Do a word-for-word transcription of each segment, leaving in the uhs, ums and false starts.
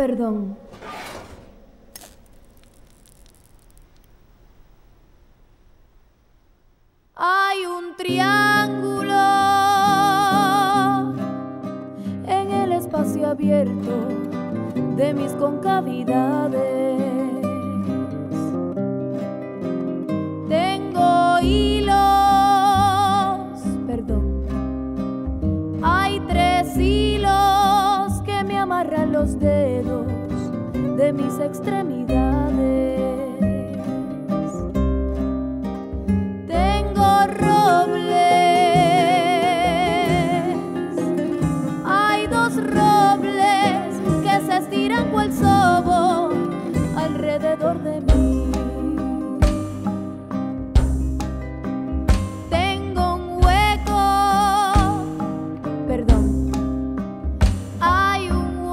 perdón. Hay un triángulo en el espacio abierto de mis concavidades. Tengo hilos, perdón. Hay tres hilos que me amarran los dedos de mis extremidades. Estiran cual sobo alrededor de mí. Tengo un hueco, perdón. Hay un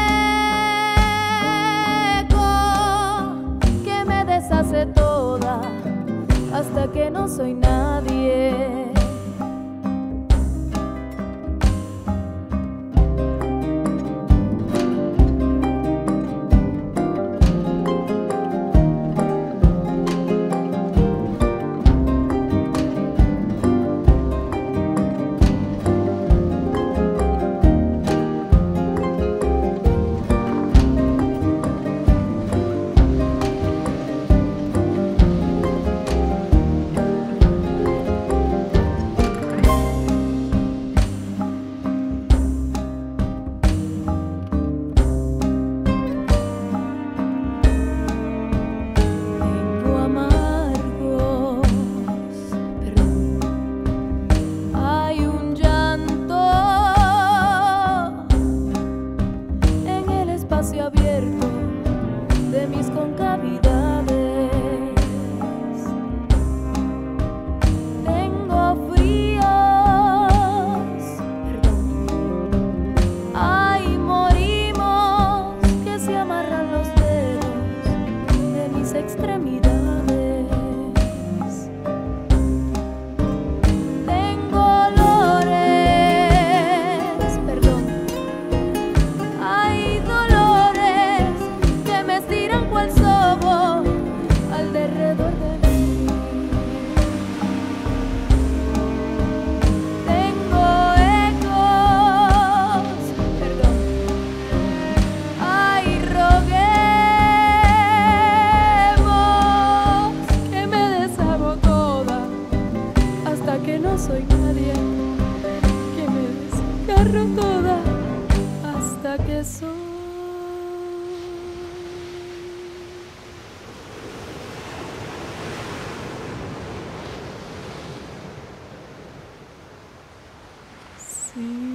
hueco que me deshace toda hasta que no soy nadie. Abierto de mis concavidades. Tengo fríos, perdón. Ay, morimos que se amarran los dedos de mis extremidades. Que no soy nadie, que me desgarro toda hasta que soy sí.